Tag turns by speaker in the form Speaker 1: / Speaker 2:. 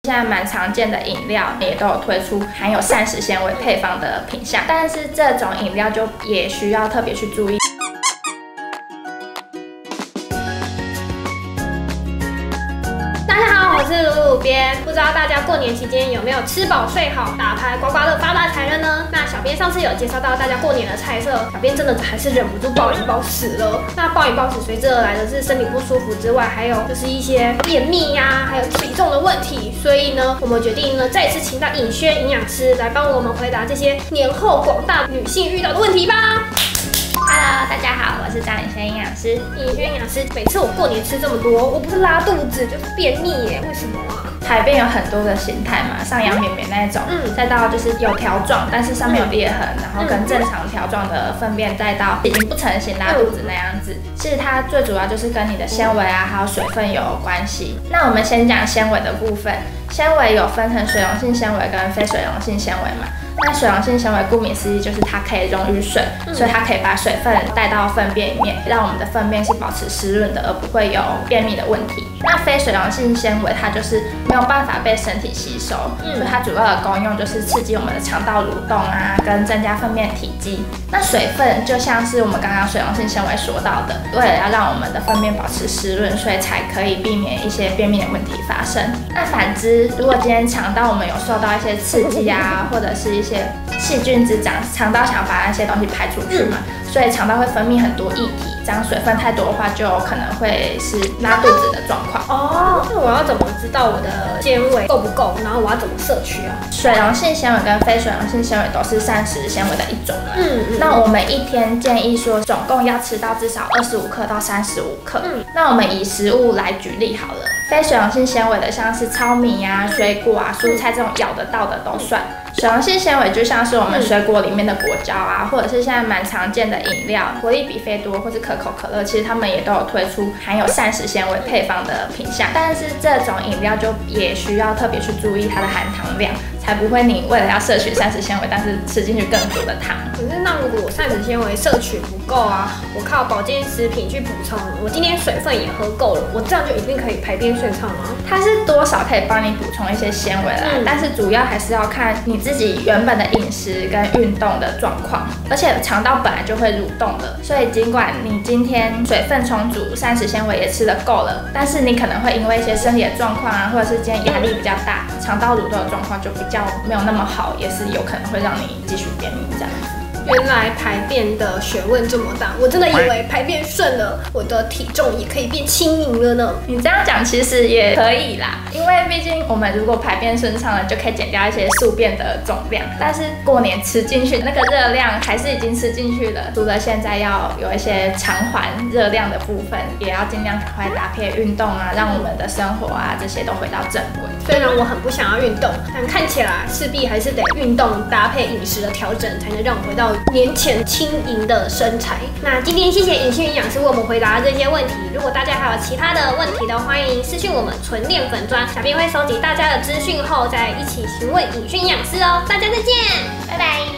Speaker 1: 现在蛮常见的饮料也都有推出含有膳食纤维配方的品项，但是这种饮料就也需要特别去注意。
Speaker 2: 我是鲁鲁编，不知道大家过年期间有没有吃饱睡好，打牌刮刮乐发大财了呢？那小编上次有介绍到大家过年的菜色，小编真的还是忍不住暴饮暴食了。那暴饮暴食随之而来的是身体不舒服之外，还有就是一些便秘呀，还有体重的问题。所以呢，我们决定呢再次请到尹轩营养师来帮我们回答这些年后广大女性遇到的问题吧。
Speaker 1: Hello， 大家好，我是张尹轩营养师。
Speaker 2: 尹轩营养师，每次我过年吃这么多，我不是拉肚子就是便秘耶，为什么啊？
Speaker 1: 排便有很多的形态嘛，上扬绵绵那一种，再到就是有条状，但是上面有裂痕，然后跟正常条状的粪便，再到已经不成形拉肚子那样子。其实它最主要就是跟你的纤维啊，还有水分有关系。那我们先讲纤维的部分，纤维有分成水溶性纤维跟非水溶性纤维嘛。那水溶性纤维顾名思义就是它可以溶于水，所以它可以把水分带到粪便里面，让我们的粪便是保持湿润的，而不会有便秘的问题。那非水溶性纤维它就是没有办法被身体吸收，所以它主要的功用就是刺激我们的肠道蠕动啊，跟增加粪便体积。那水分就像是我们刚刚水溶性纤维说到的，为了要让我们的粪便保持湿润，所以才可以避免一些便秘的问题发生。那反之，如果今天肠道我们有受到一些刺激啊，或者是一些细菌滋长，肠道想把那些东西排出去嘛，所以肠道会分泌很多液体，这样水分太多的话，就有可能会是拉肚子的状况。
Speaker 2: 哦，那我要怎么知道我的纤维够不够？然后我要怎么摄取啊？
Speaker 1: 水溶性纤维跟非水溶性纤维都是膳食纤维的一种嘛。那我们一天建议说，总共要吃到至少25克到35克。那我们以食物来举例好了，非水溶性纤维的像是糙米啊、水果啊、蔬菜这种咬得到的都算。水溶性纤维就像是我们水果里面的果胶啊，或者是现在蛮常见的饮料，活力比菲多或是可口可乐，其实他们也都有推出含有膳食纤维配方的品项。但是这种饮料就也需要特别去注意它的含糖量，才不会你为了要摄取膳食纤维，但是吃进去更多的糖。
Speaker 2: 可是那如果我膳食纤维摄取不够啊，我靠保健食品去补充，我今天水分也喝够了，我这样就一定可以排便顺畅吗？
Speaker 1: 它是多少可以帮你补充一些纤维啦，但是主要还是要看你自己原本的饮食跟运动的状况，而且肠道本来就会蠕动的，所以尽管你今天水分充足，膳食纤维也吃得够了，但是你可能会因为一些生理的状况啊，或者是今天压力比较大，肠道蠕动的状况就比较没有那么好，也是有可能会让你继续便秘这样子。
Speaker 2: 原来排便的学问这么大，我真的以为排便顺了，我的体重也可以变轻盈了呢。
Speaker 1: 你这样讲其实也可以啦，因为毕竟我们如果排便顺畅了，就可以减掉一些宿便的总量。但是过年吃进去那个热量还是已经吃进去了，除了现在要有一些偿还热量的部分，也要尽量赶快搭配运动啊，让我们的生活啊这些都回到正轨。
Speaker 2: 虽然我很不想要运动，但看起来势必还是得运动搭配饮食的调整，才能让我回到年前轻盈的身材。那今天谢谢尹轩营养师为我们回答这些问题。如果大家还有其他的问题的，欢迎私讯我们纯练粉专，小编会收集大家的资讯后，再一起询问尹轩营养师哦。大家再见，拜拜。